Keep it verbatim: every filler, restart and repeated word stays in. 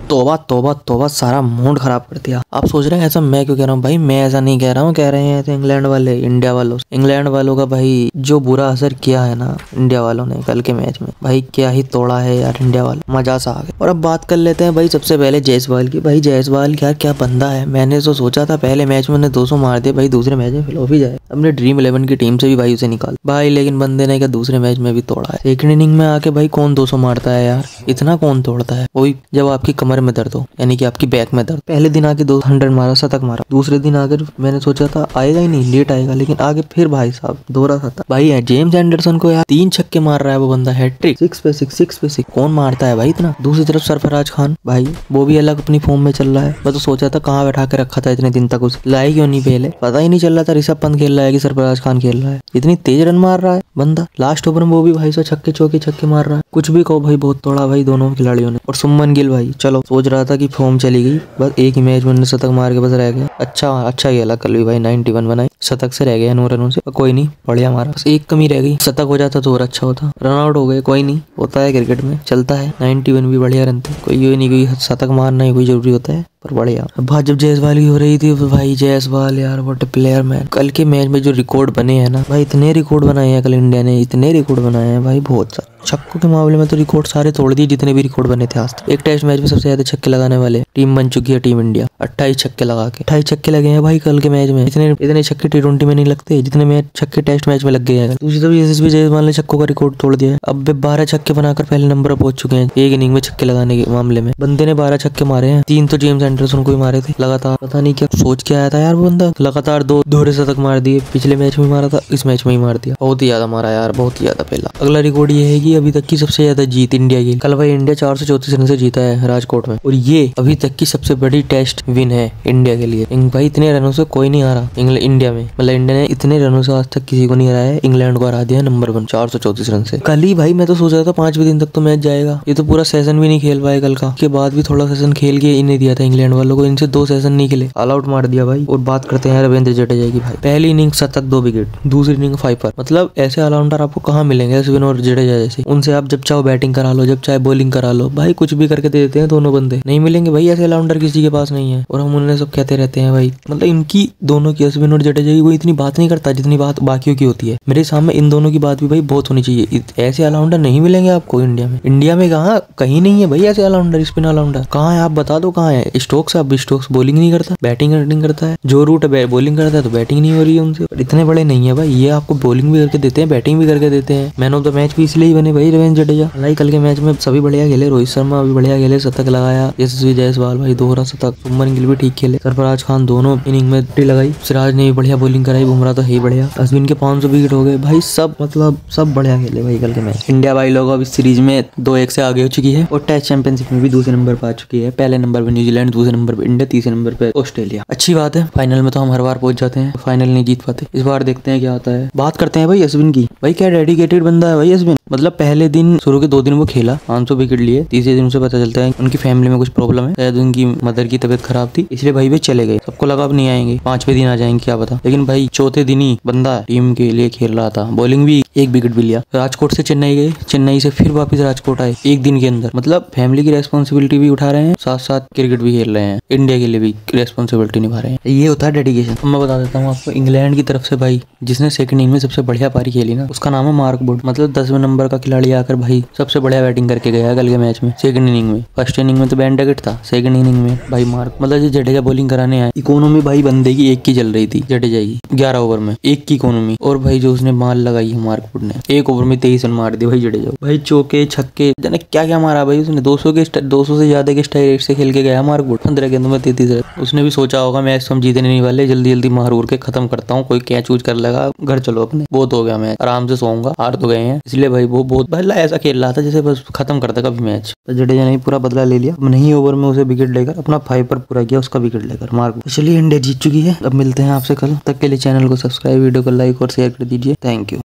तौबा तौबा तौबा, सारा मूड खराब कर दिया। आप सोच रहे हैं ऐसा मैं क्यों कह रहा हूँ? भाई मैं ऐसा नहीं कह रहा हूँ, कह रहे हैं ऐसे इंग्लैंड वाले, इंडिया वालों इंग्लैंड वालों का भाई जो बुरा असर किया है ना इंडिया वालों ने कल के मैच में, भाई क्या ही तोड़ा है यार इंडिया वालों, मजा सा आ गया। और अब बात कर लेते हैं भाई सबसे पहले जायसवाल की। भाई जायसवाल क्या क्या बंदा है। मैंने तो सोचा था पहले मैच में दो सौ मार दिए, भाई दूसरे मैच में फ्लॉप ही जाए, अपने ड्रीम इलेवन की टीम से भी भाई उसे निकाल भाई, लेकिन बंदे ने क्या दूसरे मैच में भी तोड़ा है। सेकंड इनिंग में आके भाई कौन दो सौ मारता है यार, इतना कौन तोड़ता है? वही जब आपकी कमर में दर्द हो, यानी कि आपकी बैक में दर्द। पहले दिन आके दो हंड्रेड मारा, शतक मारा। दूसरे दिन आकर मैंने सोचा था आएगा ही नहीं, लेट आएगा, लेकिन आगे फिर भाई साहब दोहरा शतक। भाई है जेम्स एंडरसन को यार तीन छक्के मार रहा है वो बंदा, हैट्रिक, सिक्स पे सिक्स सिक्स पे सिक्स। कौन मारता है भाई इतना? दूसरी तरफ सरफराज खान भाई वो भी अलग अपनी फॉर्म में चल रहा है। मैं तो सोचा था कहाँ बैठा के रखा था इतने दिन तक, उसे लाए क्यों नहीं पहले, पता ही नहीं चल रहा था ऋषभ पंत खेल रहा है कि सरफराज खान खेल रहा है। इतनी तेज रन मार रहा है बंदा, लास्ट ओवर में वो भी भाई साहब छक्के चौके छक्के मार रहा है। कुछ भी कहो भाई, बहुत तोड़ा भाई दोनों खिलाड़ियों ने। और सुमन गिल भाई चलो सोच रहा था कि फॉर्म चली गई, बस एक ही मैच में शतक मार के बस रह गया। अच्छा अच्छा खेला कल भी भाई, नाइन्टी वन बनाई, शतक से रह गया नौ रनों से, कोई नहीं बढ़िया मारा। बस एक कमी रह गई, शतक हो जाता तो और अच्छा होता। रन आउट हो गए, कोई नहीं, होता है क्रिकेट में, चलता है। नाइन्टी वन भी बढ़िया रन थे, कोई ये नहीं कोई शतक मारना ही कोई जरूरी होता है, पर बढ़िया। अब जब जायसवाल की हो रही थी तो भाई जायसवाल यार व्हाट अ प्लेयर मैन। कल के मैच में जो रिकॉर्ड बने हैं ना भाई, इतने रिकॉर्ड बनाए हैं कल इंडिया ने, इतने रिकॉर्ड बनाए हैं भाई, बहुत सारे। छक्कों के मामले में तो रिकॉर्ड सारे तोड़ दिए जितने भी रिकॉर्ड बने थे आज तक। एक टेस्ट मैच में सबसे ज्यादा छक्के लगाने वाले टीम बन चुकी है टीम इंडिया, अट्ठाईस छक्के लगा के, अट्ठाईस छक्के लगे हैं भाई कल के मैच में। इतने इतने छक्के टी ट्वेंटी में नहीं लगते जितने मैच छक्के टेस्ट मैच में लग गए हैं। दूसरी तरफ यशस्वी जायसवाल ने छक्कों का रिकॉर्ड तोड़ दिया है, अब बारह छक्के बनाकर पहले नंबर पर पहुंच चुके हैं एक इनिंग में छक्के लगाने के मामले में। बंदे ने बारह छक्के मारे हैं, तीन तो जेम्स एंडरसन को ही मारे थे लगातार। पता नहीं क्या सोच के आया था यार वो बंदा, लगातार दो दोहरे शतक मार दिए। पिछले मैच में मारा था, इस मैच में ही मार दिया, बहुत ही ज्यादा मारा यार, बहुत ही ज्यादा। पहला अगला रिकॉर्ड ये है कि अभी तक की सबसे ज्यादा जीत इंडिया की। कल भाई इंडिया चार सौ चौतीस रन से जीता है राजकोट में, और ये अभी तक की सबसे बड़ी टेस्ट विन है इंडिया के लिए। भाई इतने रनों से कोई नहीं हारा इंडिया में, मतलब इंडिया ने इतने रनों से आज तक किसी को नहीं हराया है। इंग्लैंड को हरा दिया नंबर वन चार सौ चौतीस रन से। कल ही भाई मैं तो सोच रहा था पांचवें दिन तक तो मैच जाएगा, ये तो पूरा सेशन भी नहीं खेल पाए कल का, के बाद भी थोड़ा सेशन खेल के इन्हें दिया था इंग्लैंड वालों को, इनसे दो सेशन नहीं खेले, ऑल आउट मार दिया भाई। और बात करते हैं रविंद्र जडेजा की। भाई पहली इनिंग शतक दो विकेट, दूसरी इनिंग फाइव पर, मतलब ऐसे ऑलराउंडर आपको कहाँ मिलेंगे अश्विन और जडेजा जैसे। उनसे आप जब चाहो बैटिंग करा लो, जब चाहे बॉलिंग करा लो, भाई कुछ भी करके दे देते हैं दोनों बंदे, नहीं मिलेंगे भाई ऐसे ऑलराउंडर किसी के पास नहीं है। और हम उन्हें सब कहते रहते हैं भाई, मतलब इनकी दोनों की अश्विन और जडेजा की कोई इतनी बात नहीं करता जितनी बात बाकियों की होती है। मेरे सामने इन दोनों की बात भी भाई बहुत होनी चाहिए। ऐसे ऑलराउंडर नहीं मिलेंगे आपको इंडिया में, इंडिया में कहाँ कहीं नहीं है भाई ऐसे ऑलराउंडर, स्पिन ऑलराउंडर कहाँ है आप बता दो कहाँ है। स्टोक्स, अब स्टोक्स बॉलिंग नहीं करता, बैटिंग बैटिंग करता है। जो रूट बॉलिंग करता है तो बैटिंग नहीं हो रही है उनसे, इतने बड़े नहीं है भाई, ये आपको बॉलिंग भी करके देते हैं, बैटिंग भी करके देते हैं। मैन ऑफ द मैच भी इसलिए ही बने भाई रविंद्र जडेजा। भाई कल के मैच में सभी बढ़िया खेले, रोहित शर्मा भी बढ़िया खेले, शतक लगाया, यशस्वी जायसवाल भाई दोहरा शतक, सुमन गिल भी ठीक खेले, सरफराज खान दोनों इनिंग में लगाई, सिराज ने भी बढ़िया बॉलिंग कराई, बुमराह तो है ही बढ़िया, अश्विन के पाँच सौ विकेट हो गए भाई, सब मतलब सब बढ़िया खेले भाई कल के मैच। इंडिया भाई लोग अब इस सीरीज में दो एक से आगे हो चुकी है, और टेस्ट चैंपियनशिप में भी दूसरे नंबर पर आ चुकी है। पहले नंबर पर न्यूजीलैंड, दूसरे नंबर पर इंडिया, तीसरे नंबर पर ऑस्ट्रेलिया। अच्छी बात है, फाइनल में तो हम हर बार पहुंच जाते हैं, फाइनल नहीं जीत पाते, इस बार देखते हैं क्या होता है। बात करते हैं भाई अश्विन की। भाई क्या डेडिकेटेड बंदा है भाई अश्विन, मतलब पहले दिन शुरू के दो दिन वो खेला, पाँच सौ विकेट लिए, तीसरे दिन उसे पता चलता है उनकी फैमिली में कुछ प्रॉब्लम है, शायद उनकी मदर की तबीयत खराब थी, इसलिए भाई वे चले गए। सबको लगा अब नहीं आएंगे, पांचवें दिन आ जाएंगे क्या पता, लेकिन भाई चौथे दिन ही बंदा टीम के लिए खेल रहा था, बॉलिंग भी एक विकेट भी लिया। राजकोट से चेन्नई गए, चेन्नई से फिर वापस राजकोट आए एक दिन के अंदर, मतलब फैमिली की रेस्पॉन्सिबिलिटी भी उठा रहे हैं, साथ साथ क्रिकेट भी खेल रहे हैं, इंडिया के लिए भी रेस्पॉन्सिबिलिटी निभा रहे हैं। ये होता है डेडिकेशन। मैं बता देता हूँ आपको, इंग्लैंड की तरफ से भाई जिसने सेकंड इनिंग में सबसे बढ़िया पारी खेली ना, उसका नाम है मार्क वुड, मतलब दसवें नंबर का खिलाड़ी आकर भाई सबसे बढ़िया बैटिंग करके गया कल के मैच में सेकंड इनिंग में। फर्स्ट इनिंग में तो बैन डगेट था, सेकंड इनिंग में भाई मार्क, मतलब जो जडेजा बॉलिंग कराने आए, इकोनॉमी भाई बंदे की एक की चल रही थी जडेजा की, ग्यारह ओवर में एक की इकोनॉमी, और भाई जो उसने माल लगाई है मार्क वुड ने, एक ओवर में तेईस रन मार दिए भाई जडेजा, भाई चौके छक्के जाने क्या क्या मारा भाई उसने, दो सौ के दो सौ से ज्यादा के स्ट्राइक रेट से खेल के गया मार्क वुड, पंद्रह गेंदों में तैंतीस रन। उसने भी सोचा होगा मैच तो हम जीतने नहीं वाले, जल्दी जल्दी मार उड़ के खत्म करता हूँ, कोई कैच वूच कर लगा घर चलो अपने, बहुत हो गया मैच, आराम से सोऊंगा, हार तो गए हैं, इसलिए भाई वो बहुत भाई ऐसा खेल रहा था जैसे बस खत्म करता कभी मैच। तो जडेजा ने पूरा बदला ले लिया, नहीं ओवर में उसे विकेट लेकर अपना फाइव पर पूरा किया, उसका विकेट लेकर मार्क। चलिए इंडिया जीत चुकी है, अब मिलते हैं आपसे कल, तक के लिए चैनल को सब्सक्राइब, वीडियो को लाइक और शेयर कर दीजिए, थैंक यू।